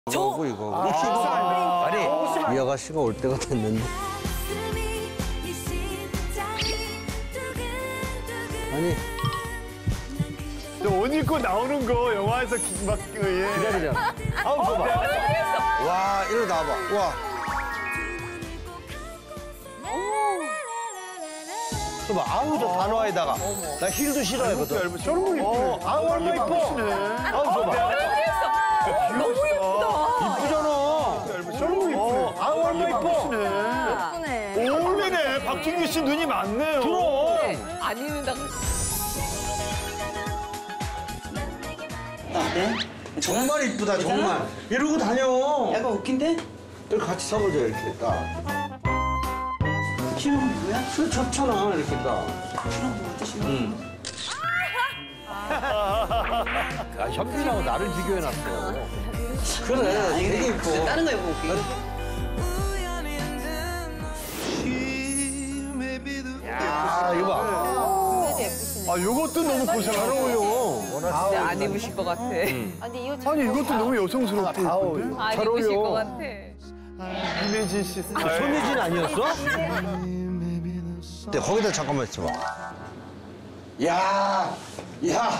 이거고 이거고. 아니 이 아가씨가 올 때가 됐는데. 아니. 옷 입고 나오는 거 영화에서 막 예. 기다리잖아. 아우 봐봐. 와 이리 나와봐. 와. 봐봐. 아우 저 단화에다가. 나 힐도 싫어하거든. 저런 거 아우 얼마 이뻐. 아우 봐봐. 너무 예쁘다. 이쁘잖아. 저런 거 이쁘네. 아우 얼마 이뻐. 예쁘네. 어울리네. 박준규 씨 눈이 많네요. 그럼. 안 입는다고. 네? 정말 이쁘다 정말. 이러고 다녀. 약간 웃긴데? 이렇게 같이 서보자 이렇게 딱. 키는 뭐야? 술 좋잖아 이렇게 딱. 키는 뭐 어떠시나? 응. 아, 현빈하고 나를 비교해놨어. 그래, 아니, 되게 근데 이뻐. 다른 거 입어볼게. 야, 이거 봐. 아, 요것도 너무 잘 어울려. 근데 안 입으실 것 같아. 아니, 이것도 너무 여성스럽고 이쁜데? 안 잘 입으실 것 어울려. 같아. 김혜진 씨 스타일. 손예진 아니었어? 네, 거기다 잠깐만 있어봐. 야, 야.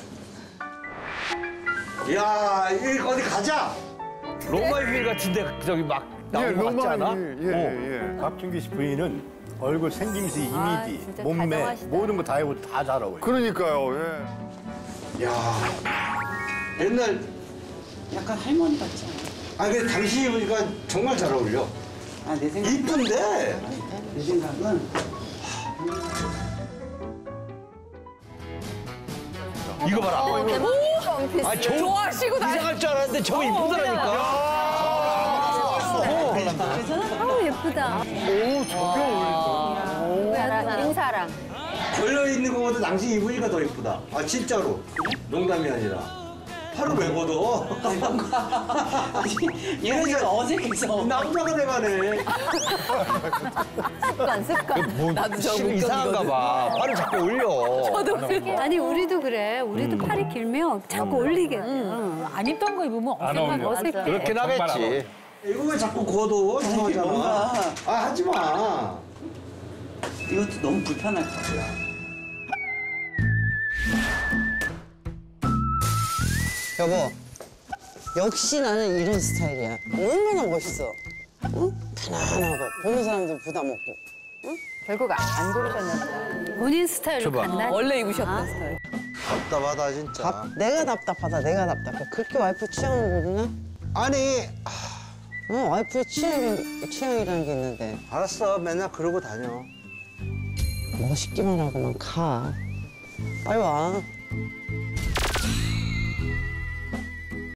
야, 이 어디 가자. 로마의 휠 같은데 저기 막 나온 거 같지 않아? 예. 박준규 씨 부인은 얼굴 생김새, 이미지, 진짜 몸매 다정하시다. 모든 거 다 해고 다 잘 어울려. 그러니까요, 예. 야, 옛날 약간 할머니 같지 않아? 근데 당신이 입으니까 정말 잘 어울려. 아, 내 생각. 이쁜데? 내 생각은 이거 봐라. 아, 좋아하시고 나. 이상할 줄 알았는데 저거 이쁘더라니까. 아우 예쁘다. 오, 저게 어울린다. 인사랑. 걸려 있는 거보다 당신 입으니까 더 이쁘다. 아 진짜로. 농담이 아니라. 팔을 왜 걷어? 얘가 어색해서. 남자가 돼가네. 습관. 나도 저거 이상한가 봐. 팔을 자꾸 올려. 아니 우리도 그래. 우리도 팔이 길면 자꾸 올리게. 안 입던 거 입으면 안 어울려. 어색해. 그렇긴 하겠지. 이거 왜 자꾸 걷어? 이상하잖아. 뭔가. 아 하지 마. 이것도 너무 불편할 것 같아. 여보, 역시 나는 이런 스타일이야. 얼마나 멋있어. 응? 편안하고, 보는 사람들 부담 없고. 결국 안 고르셨나 보다. 본인 스타일로 줘봐. 갔나? 원래 입으셨던 스타일. 답답하다 진짜. 내가 답답하다, 내가 답답해. 그렇게 와이프 취향을 모르나? 아니 와이프의 취향이라는 게 있는데. 알았어. 맨날 그러고 다녀. 멋있기만 하고만 가. 빨리 와.